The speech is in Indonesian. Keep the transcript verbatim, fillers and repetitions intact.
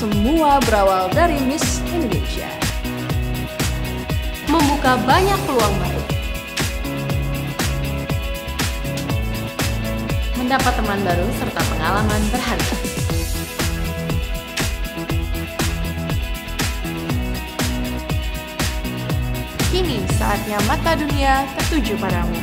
semua berawal dari Miss Indonesia. Membuka banyak peluang baru. Mendapat teman baru serta pengalaman berharga. Kini saatnya mata dunia tertuju padamu.